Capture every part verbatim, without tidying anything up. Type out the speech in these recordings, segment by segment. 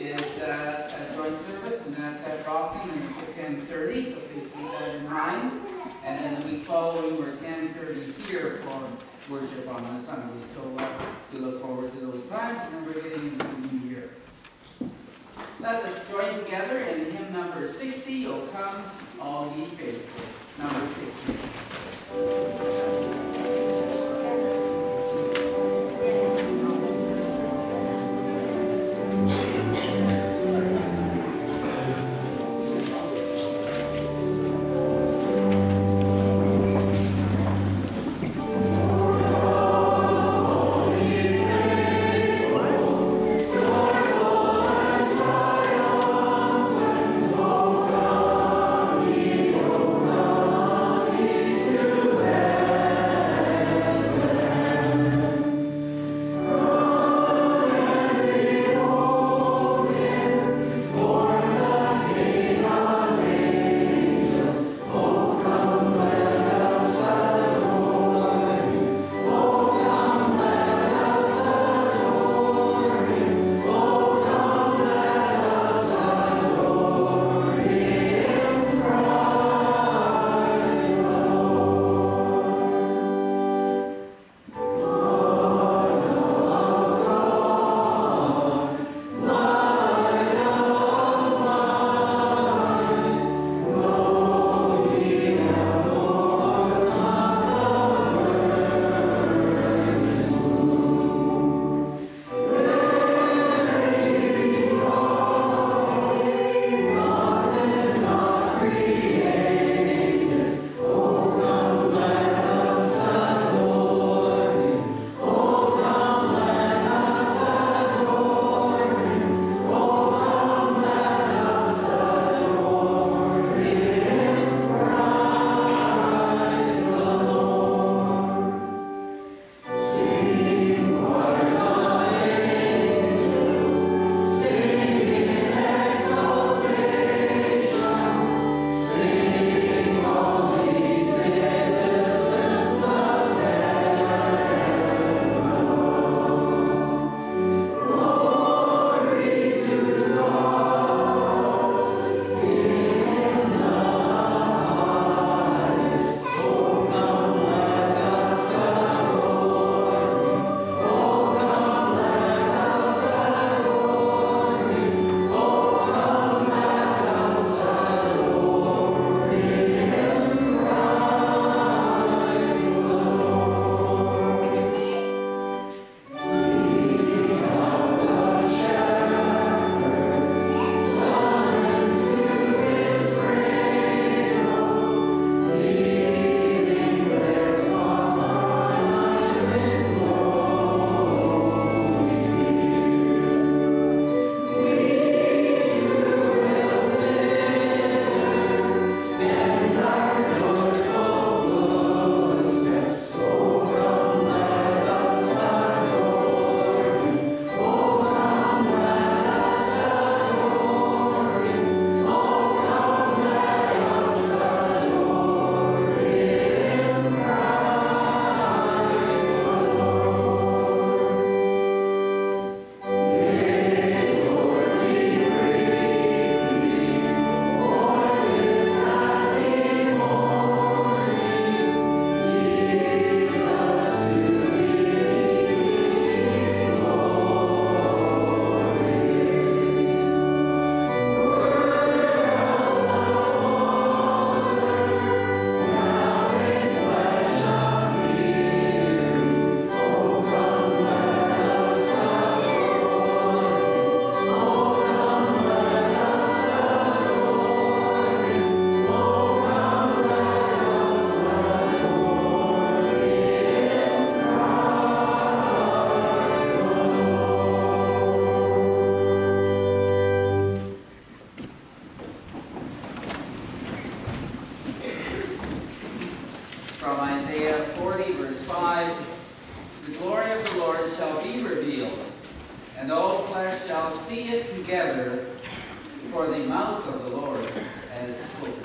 is uh, a joint service, and that's at Rockland, and it's at ten thirty, so please keep that in mind. And then the week following, we're at ten thirty here for worship on the Sunday. So uh, we look forward to those times, and we're getting into the new year. Let us join together in hymn number sixty, O Come, All Ye Faithful. Number sixty. and all flesh shall see it together, for the mouth of the Lord has spoken.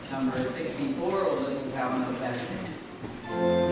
number sixty-four, O Little Town of Bethlehem.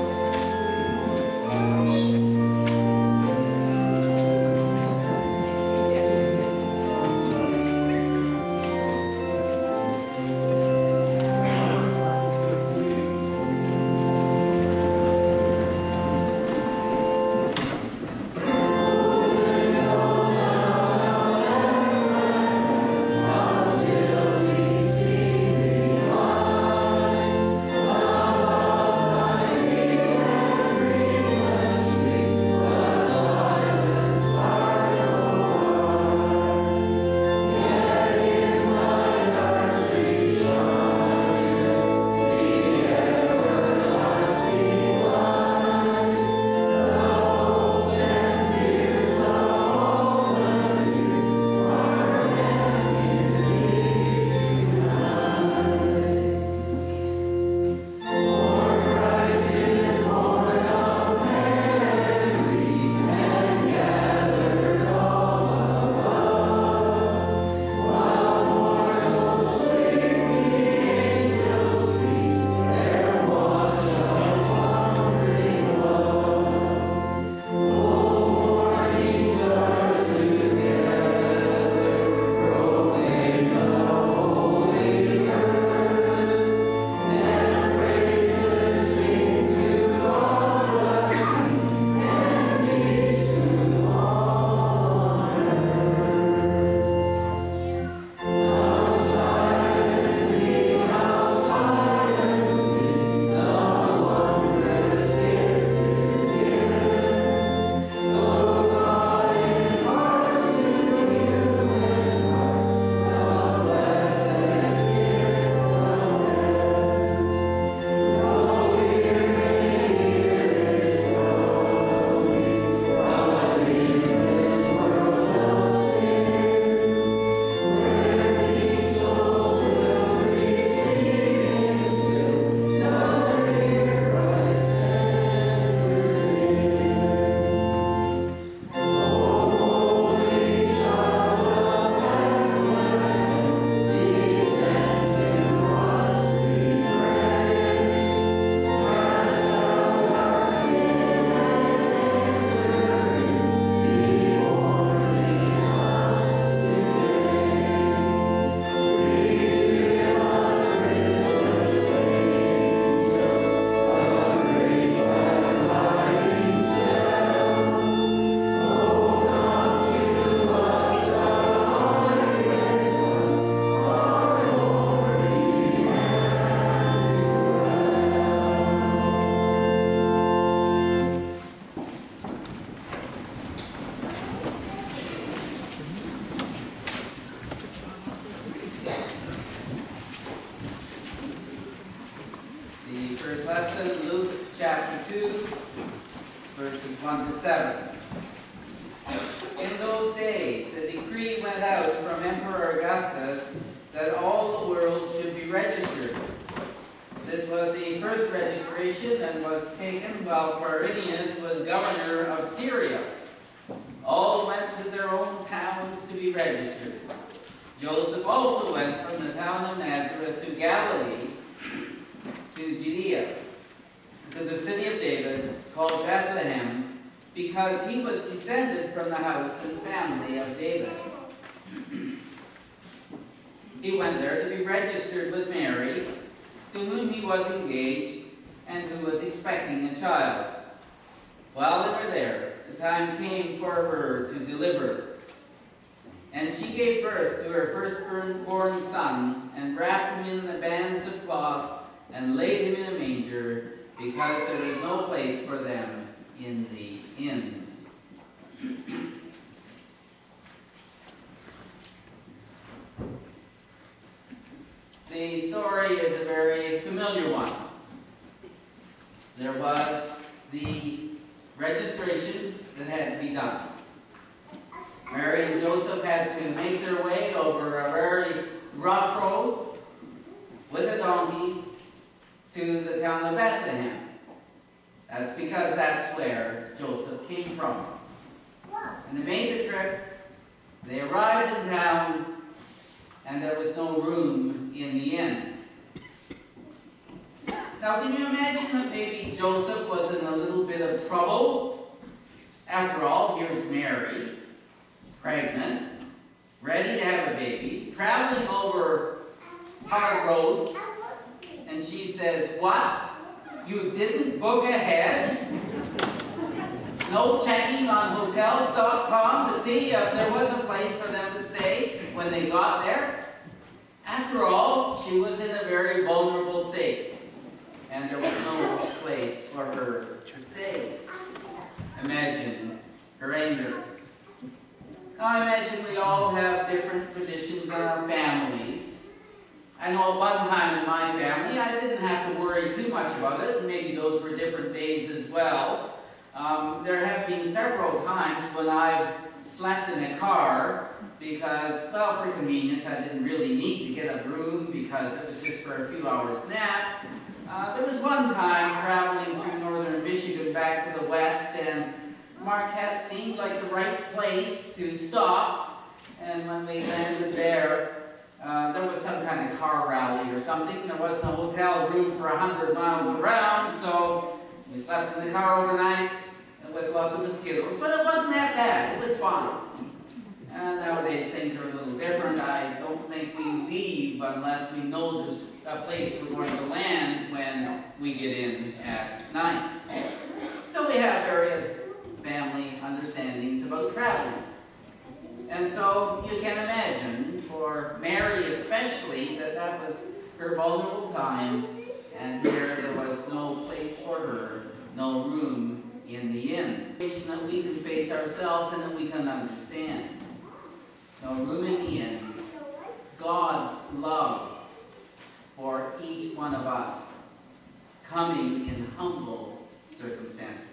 First lesson, Luke chapter two, verses one to seven. In those days, a decree went out from Emperor Augustus that all the world should be registered. This was the first registration and was taken while Quirinius was governor of Syria. All went to their own towns to be registered. Joseph also went from the town of Nazareth to Galilee, to Judea, to the city of David, called Bethlehem, because he was descended from the house and family of David. He went there to be registered with Mary, to whom he was engaged, and who was expecting a child. While they were there, the time came for her to deliver. And she gave birth to her firstborn son, and wrapped him in the bands of cloth, and laid him in a manger, because there was no place for them in the inn. The story is a very familiar one. There was the registration that had to be done. Mary and Joseph had to make their way over a very rough road with a donkey to the town of Bethlehem. That's because that's where Joseph came from. And they made the trip. They arrived in town, and there was no room in the inn. Now, can you imagine that maybe Joseph was in a little bit of trouble? After all, here's Mary, pregnant, ready to have a baby, traveling over hard roads, and she says, "What? You didn't book ahead? No checking on hotels dot com to see if there was a place for them to stay when they got there?" After all, she was in a very vulnerable state, and there was no place for her to stay. Imagine her anger. Now, I imagine we all have different traditions in our families. I know at one time in my family, I didn't have to worry too much about it, and maybe those were different days as well. Um, there have been several times when I've slept in a car because, well, for convenience, I didn't really need to get a room because it was just for a few hours nap. Uh, there was one time traveling through northern Michigan back to the west, and Marquette seemed like the right place to stop. And when we landed there, uh, there was some kind of car rally or something. There wasn't a hotel room for a hundred miles around, so we slept in the car overnight with lots of mosquitoes. But it wasn't that bad. It was fun. And nowadays things are a little different. I don't think we leave unless we know there's a place we're going to land when we get in at night. So we have various family understandings about traveling. And so you can imagine, for Mary especially, that that was her vulnerable time, and here there was no place for her, no room in the inn. That we can face ourselves and that we can understand. No room in the inn. God's love for each one of us, coming in humble circumstances.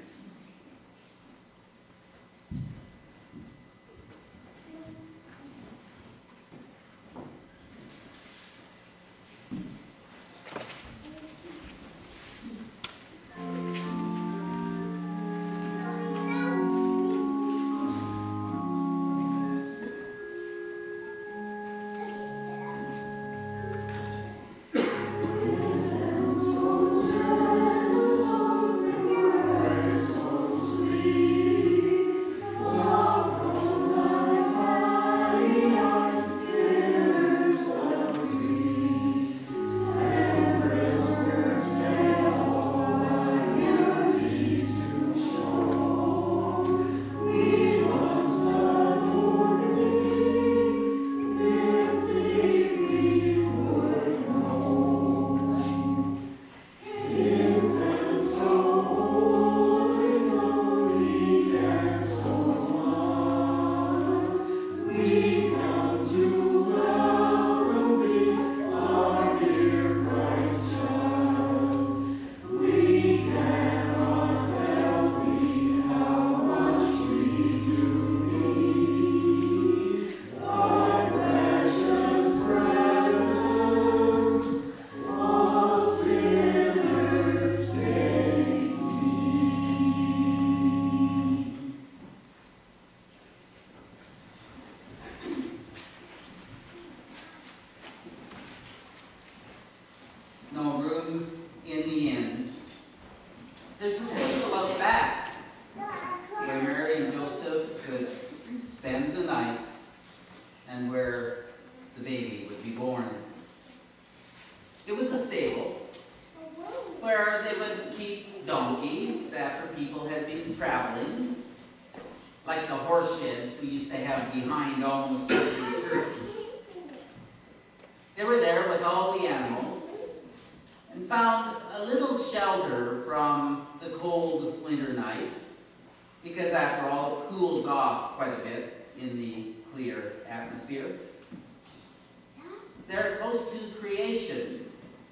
They're close to creation,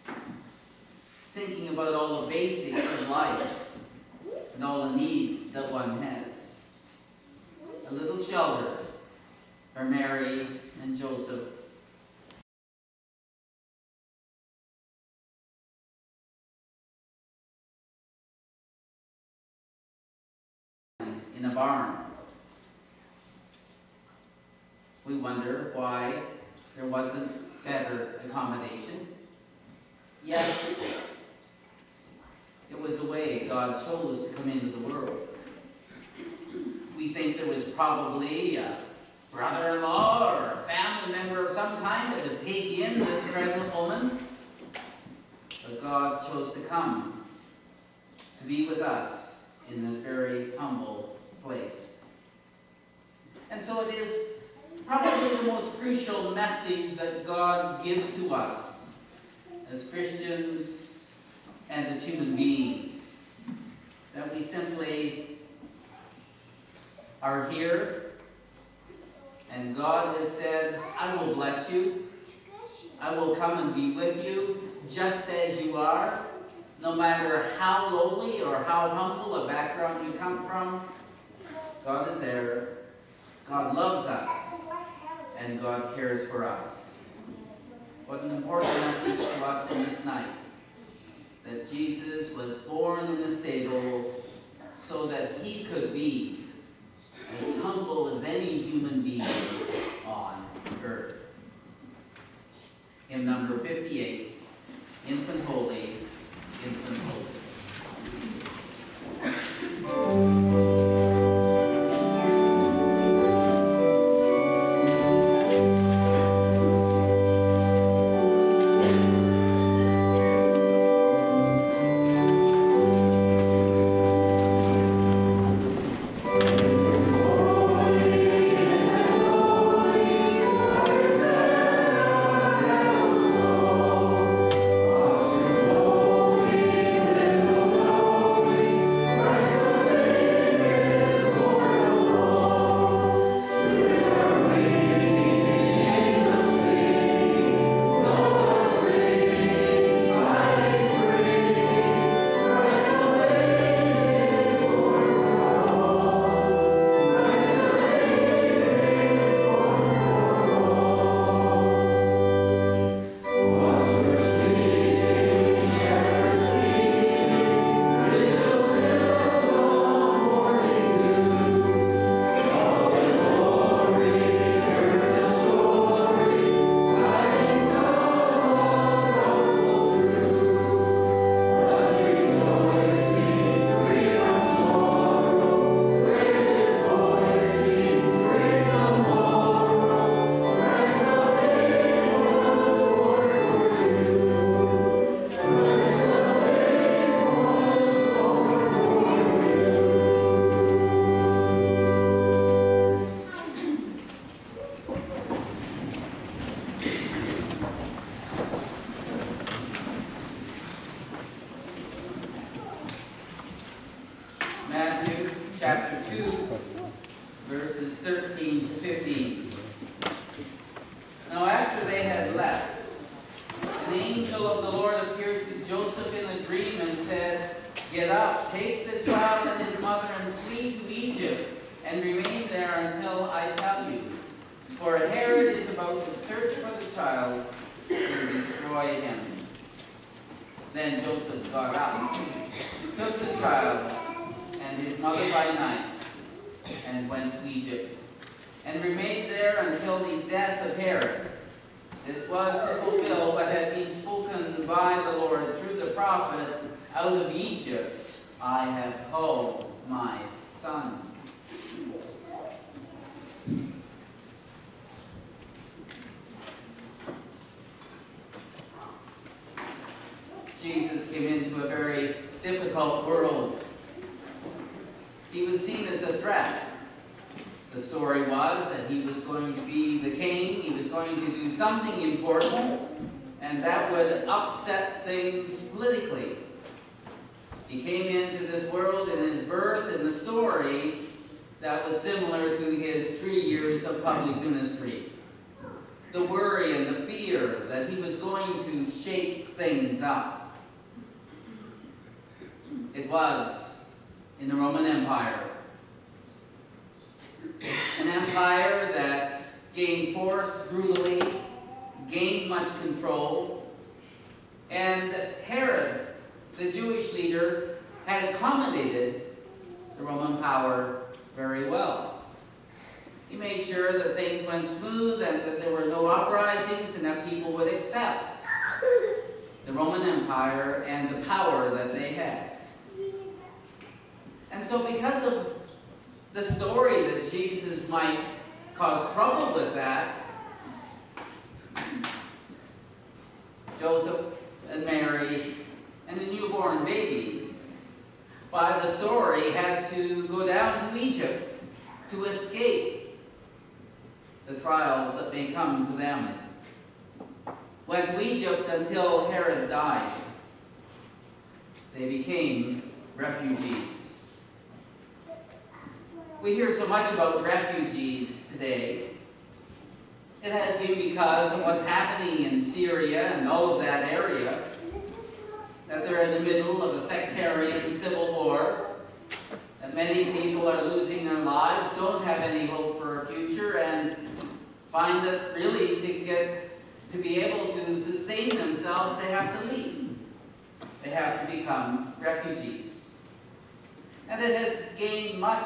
thinking about all the basics of life and all the needs that one has. A little shelter for Mary and Joseph. In a barn. We wonder why there wasn't better accommodation. Yes, way God chose to come into the world. We think there was probably a brother-in-law or a family member of some kind that would take in this pregnant woman. But God chose to come to be with us in this very humble place. And so it is probably the most crucial message that God gives to us as Christians and as human beings, that we simply are here, and God has said, I will bless you. I will come and be with you just as you are, no matter how lowly or how humble a background you come from. God is there. God loves us, and God cares for us. What an important message to us in this night, that Jesus was born in a stable so that he could be as humble as any human being on earth. Hymn number fifty-eight, Infant Holy, Infant Holy. Matthew chapter two, verses thirteen to fifteen. Now after they had left, an angel of the Lord appeared to Joseph in a dream and said, Get up, take the child and his mother and flee to Egypt, and remain there until I tell you. For Herod is about to search for the child to destroy him. Then Joseph got up, took the child and his mother by night, and went to Egypt, and remained there until the death of Herod. This was to fulfill what had been spoken by the Lord through the prophet, Out of Egypt I have called my son. Jesus came into a very difficult world. He was seen as a threat. The story was that he was going to be the king, he was going to do something important, and that would upset things politically. He came into this world in his birth in the story that was similar to his three years of public ministry. The worry and the fear that he was going to shake things up. It was in the Roman Empire. An empire that gained force brutally, gained much control, and Herod, the Jewish leader, had accommodated the Roman power very well. He made sure that things went smooth and that there were no uprisings and that people would accept the Roman Empire and the power that they had. And so because of the story that Jesus might cause trouble with that, Joseph and Mary and the newborn baby, by the story, had to go down to Egypt to escape the trials that may come to them. Went to Egypt until Herod died. They became refugees. We hear so much about refugees today. It has been because of what's happening in Syria and all of that area, that they're in the middle of a sectarian civil war, that many people are losing their lives, don't have any hope for a future, and find that really to get to be able to sustain themselves, they have to leave. They have to become refugees. And it has gained much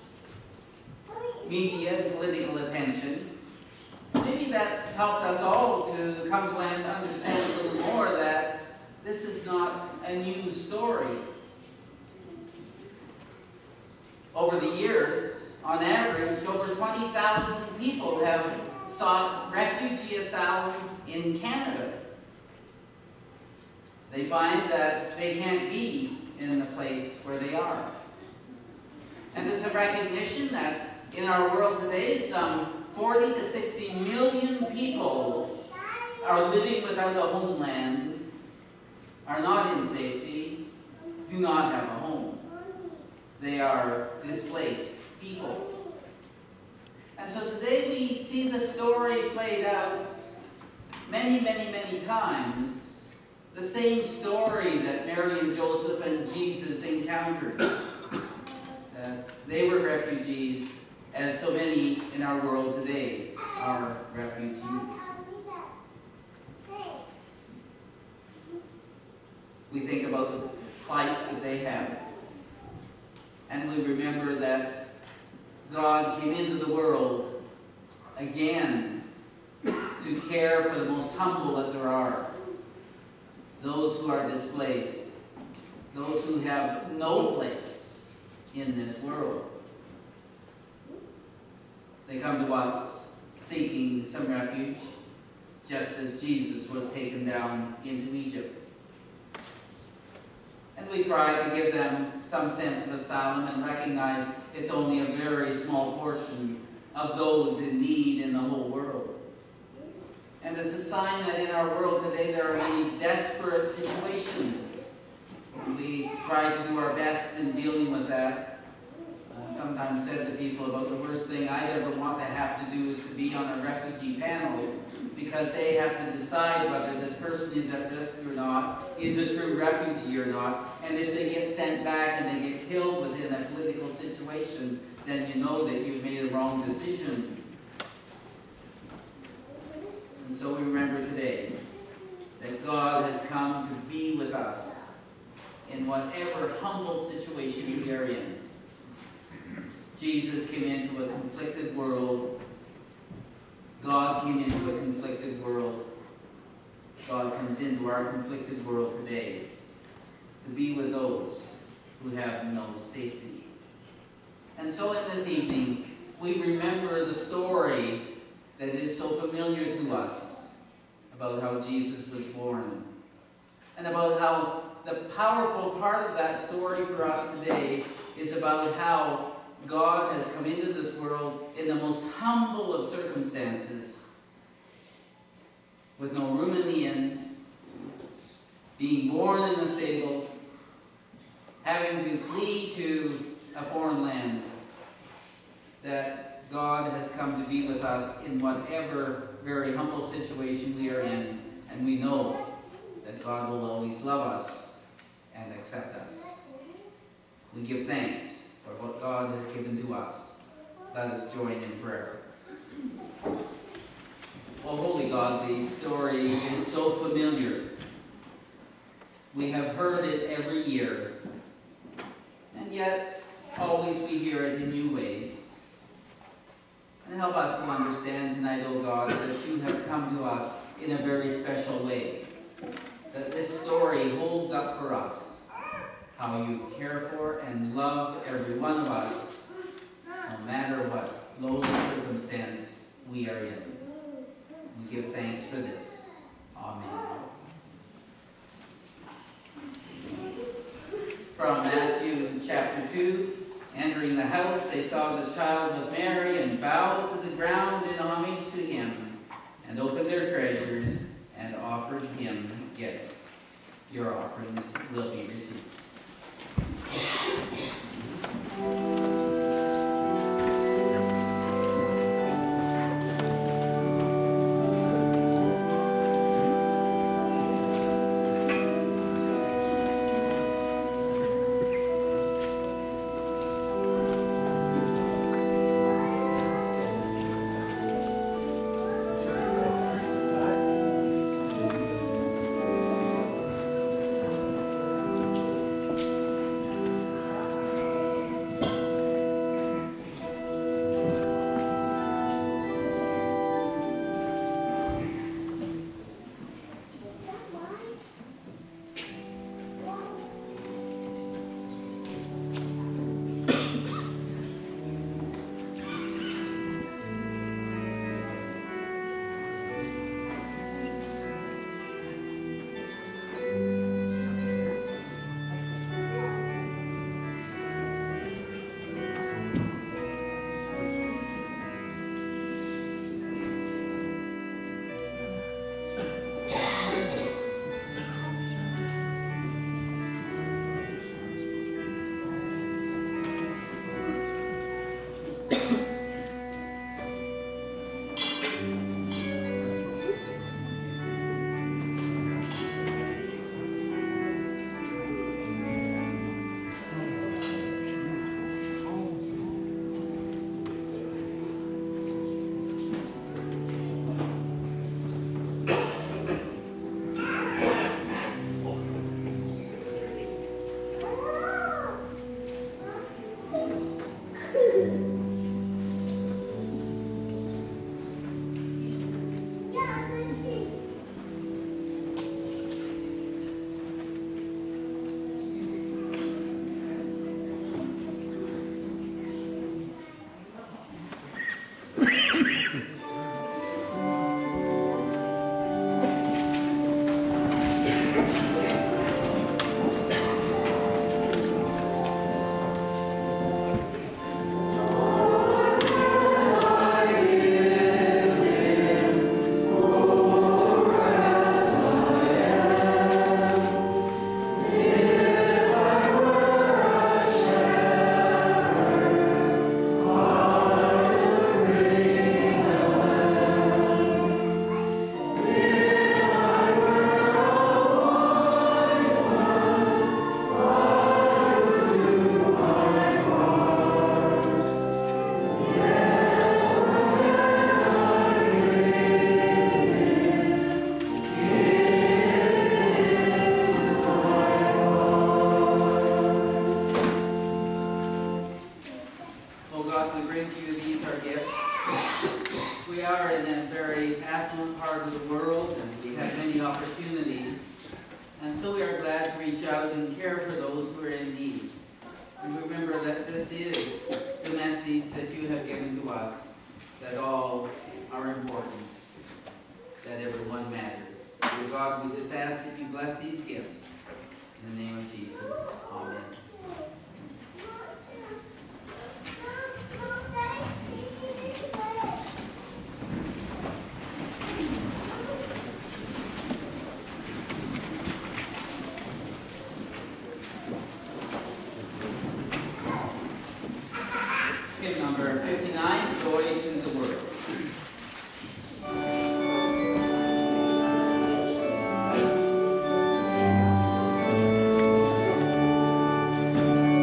media and political attention. Maybe that's helped us all to come to understand a little more that this is not a new story. Over the years, on average, over twenty thousand people have sought refugee asylum in Canada. They find that they can't be in the place where they are. And there's a recognition that in our world today, some forty to sixty million people are living without a homeland, are not in safety, do not have a home. They are displaced people. And so today we see the story played out many, many, many times. The same story that Mary and Joseph and Jesus encountered. Uh, they were refugees, as so many in our world today are refugees. We think about the plight that they have. And we remember that God came into the world again to care for the most humble that there are. Those who are displaced. Those who have no place in this world. They come to us seeking some refuge, just as Jesus was taken down into Egypt. And we try to give them some sense of asylum and recognize it's only a very small portion of those in need in the whole world. And it's a sign that in our world today there are many desperate situations. We try to do our best in dealing with that. I sometimes said to people about the worst thing I'd ever want to have to do is to be on a refugee panel, because they have to decide whether this person is at risk or not, is a true refugee or not, and if they get sent back and they get killed within a political situation, then you know that you've made a wrong decision. And so we remember today that God has come to be with us in whatever humble situation we are in. Jesus came into a conflicted world. God came into a conflicted world. God comes into our conflicted world today to be with those who have no safety. And so in this evening, we remember the story that is so familiar to us about how Jesus was born, and about how the powerful part of that story for us today is about how God has come into this world in the most humble of circumstances, with no room in the inn, being born in the stable, having to flee to a foreign land, that God has come to be with us in whatever very humble situation we are in, and we know that God will always love us and accept us. We give thanks for what God has given to us. Let us join in prayer. Oh, holy God, the story is so familiar. We have heard it every year, and yet always we hear it in new ways. And help us to understand tonight, oh God, that you have come to us in a very special way. That this story holds up for us how you care for and love every one of us, no matter what lowly circumstance we are in. We give thanks for this. Amen. From Matthew chapter two, entering the house, they saw the child with Mary and bowed to the ground in homage to him, and opened their treasures and offered him gifts. Your offerings will be received. Thank you.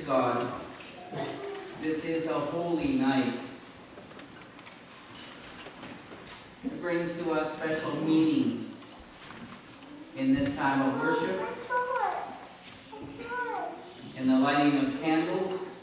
God, this is a holy night. It brings to us special meanings in this time of worship, in the lighting of candles,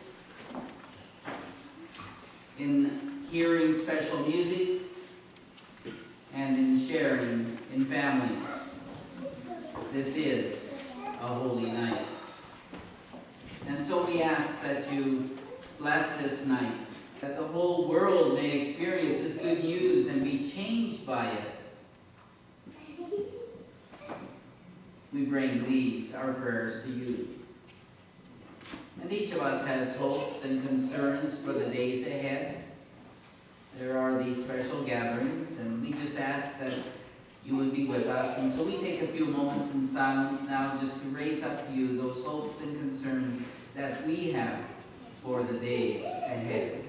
in hearing special music, and in sharing in families. This is a holy night. And so we ask that you bless this night, that the whole world may experience this good news and be changed by it. We bring these, our prayers, to you. And each of us has hopes and concerns for the days ahead. There are these special gatherings, and we just ask that you would be with us. And so we take a few moments in silence now just to raise up to you those hopes and concerns that we have for the days ahead.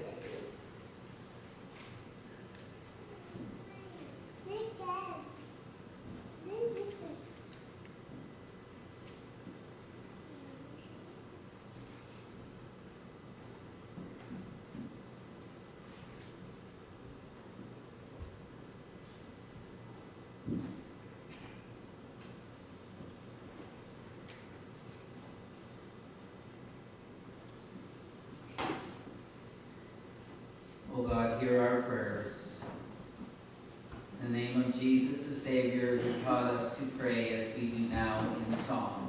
O God, hear our prayers. In the name of Jesus, the Savior, who taught us to pray as we do now in song.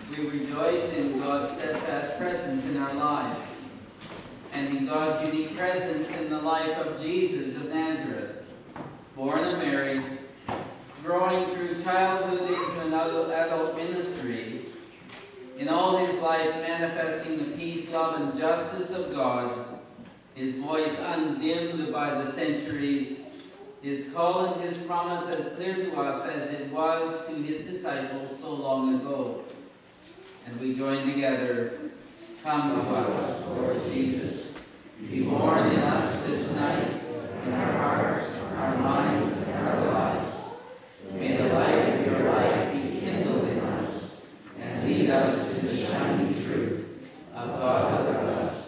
We rejoice in God's steadfast presence in our lives, and in God's unique presence in the life of Jesus of Nazareth, born of Mary, growing through childhood into an adult, adult ministry, in all his life manifesting the peace, love, and justice of God, his voice undimmed by the centuries, his call and his promise as clear to us as it was to his disciples so long ago. And we join together. Come to us, Lord Jesus. Be born in us this night, in our hearts, our minds, and our lives. May the light of your life be kindled in us, and lead us to the shining truth of God with us.